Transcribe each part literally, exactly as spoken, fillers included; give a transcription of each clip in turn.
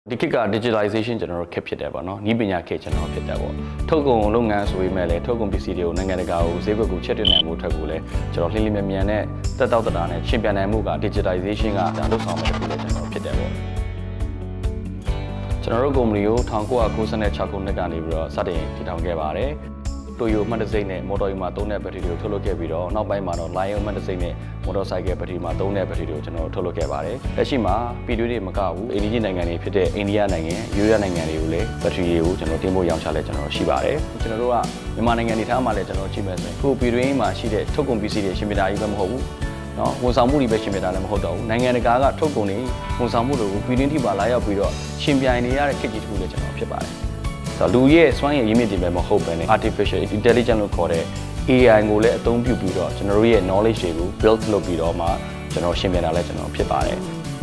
ဒီခေတ်က digitalization ကျွန်တော်တို့ခက်ဖြစ်တယ်ပေါ့နော်။ဤပညာခေတ်ကျွန်တော်ဖြစ်တယ်ပေါ့။ထုတ်ကုန်လုပ်ငန်းဆိုပေမဲ့လည်းထုတ်ကုန်ပစ္စည်းတွေကိုနိုင်ငံတကာကိုဈေးကွက်ကိုချက်တင်နိုင်မှုထက်ကိုလည်းကျွန်တော်လှိလိမြန်မြန်နဲ့တက်တောက်တတာနဲ့ရှင်ပြန်နိုင်မှုက digitalization ကဒါလုပ်ဆောင်မဲ့တစ်ခုလည်းကျွန်တော်ဖြစ်တယ်ပေါ့။ကျွန်တော်တို့ကုမ္ပဏီကို၁၉၉၆ခုနှစ်ကနေပြီးတော့စတင်တည်ထောင်ခဲ့ပါတယ်။တိုယိုမှတ်တံဆိပ်နဲ့မော်တော်ယာဉ်မှာသုံးတဲ့ဘက်ထရီတွေကိုထုတ်လုပ်ခဲ့ပြီးတော့နောက်ပိုင်းမှာတော့ Lion မှတ်တံဆိပ်နဲ့မော်တော်ဆိုင်ကယ်ဘက်ထရီမှာသုံးတဲ့ဘက်ထရီတွေကိုကျွန်တော်ထုတ်လုပ်ခဲ့ပါတယ်။လက်ရှိမှာပြည်တွင်းတွေမကဘူးအိန္ဒိယနိုင်ငံတွေဖြစ်တဲ့အိန္ဒိယနိုင်ငံ၊ယူရိုနိုင်ငံတွေကိုလည်းဘက်ထရီတွေကိုကျွန်တော်တင်ပို့ရောင်းချလဲကျွန်တော်ရှိပါတယ်။ကျွန်တော်တို့ကမြန်မာနိုင်ငံနေထားမှာလည်းကျွန်တော်ကြည့်မယ်ဆိုရင်ခုပြည်တွင်းမှာရှိတဲ့ထုတ်ကုန်ပစ္စည်းတွေရှင်ပြတာကြီးပဲမဟုတ်ဘူး။နော်ဝန်ဆောင်မှုတွေပဲရှင်ပြတာလည်းမဟုတ်တော့ဘူး။နိုင်ငံတကာကထုတ်ကုန်တွေဝန်ဆောင်မှုတွေကိုပြည်တွင်းထိပါလာရောက်ပြီးတော့ရှင်ပြိုင်နေရတဲ့ခေတ်ကြီးတစ်ခုလည်းကျွန်တော်ဖြစ်ပါတယ်။လူရဲ့စွမ်းရည်ရင်းမြစ်တွေပဲမဟုတ်ဘဲနဲ့ artificial intelligence လို့ခေါ်တဲ့ A I ကိုလည်းအသုံးပြုပြီးတော့ကျွန်တော်တို့ရဲ့ knowledge တွေကို build လုပ်ပြီးတော့မှကျွန်တော်ရှင်းပြတာလည်းကျွန်တော်ဖြစ်ပါတယ်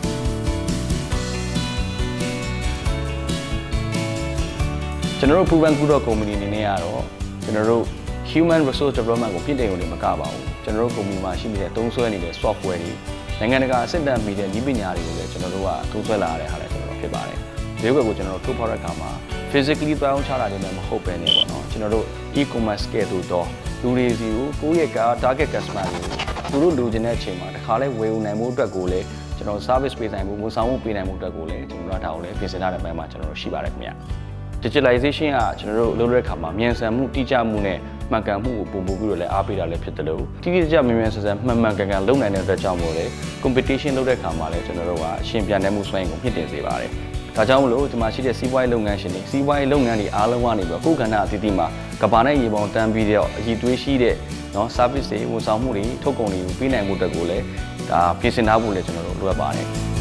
ကျွန်တော်တို့ Proven Good Company အနေနဲ့ကတော့ကျွန်တော်တို့ human resource development ကိုပြင်တင်ရုံနဲ့မကပါဘူးကျွန်တော်တို့ company မှာရှိနေတဲ့သုံးစွဲနေတဲ့ software တွေနိုင်ငံတကာအဆင့်တန်းမီတဲ့နည်းပညာတွေကိုလည်းကျွန်တော်တို့ကသုံးစွဲလာရတဲ့ဟာလည်းကျွန်တော်တို့ဖြစ်ပါတယ်ဒီဘက်ကိုကျွန်တော်တို့ထုတ်ဖော်တဲ့အခါမှာphysically တောင်းချတာတွေလည်းမဟုတ်ပဲねပေါ့နော်ကျွန်တော်တို့ e-commerce ကဲ့သို့တော့လူတွေစီကိုကိုယ့်ရဲ့ target customer တွေကိုသူတို့လိုချင်တဲ့အချိန်မှာတစ်ခါလဲဝယ်ယူနိုင်မှုအတွက်ကိုလည်းကျွန်တော် service ပေးနိုင်မှုဝန်ဆောင်မှုပေးနိုင်မှုအတွက်ကိုလည်းကျွန်တော်တို့ဒါကိုလည်းပြင်ဆင်ထားတဲ့ဘက်မှာကျွန်တော်တို့ရှိပါတယ်ခင်ဗျ digitalization ကကျွန်တော်တို့လုပ်တဲ့အခါမှာမြန်ဆန်မှုတိကျမှုနဲ့မှန်ကန်မှုကိုပုံပို့ပြီးတော့လည်းအားပေးတာလည်းဖြစ်တယ်လို့တိတိကျကျမြန်မြန်ဆန်ဆန်မှန်မှန်ကန်ကန်လုပ်နိုင်တဲ့အတွက်ကြောင့်မို့လဲ competition လုပ်တဲ့အခါမှာလည်းကျွန်တော်တို့ကအရှင်ပြန်နိုင်မှုစွမ်းရည်ကိုမြင့်တင်စေပါတယ်ဒါကြောင့်မလို့ဒီမှာရှိတဲ့စီးပွားရေးလုပ်ငန်းရှင်တွေစီးပွားရေးလုပ်ငန်းတွေအားလုံးကနေပြီးကိုယ်ကဏ္ဍအသီးသီးမှာကဘာနဲ့ရေပေါင်းတန်းပြီးတော့အည်သွေးရှိတဲ့เนาะ service တွေဝန်ဆောင်မှုတွေထုတ်ကုန်တွေကိုပေးနိုင်မှုတက်ကိုလည်းဒါပြင်ဆင်ထားဖို့လည်းကျွန်တော်တို့လိုအပ်ပါတယ်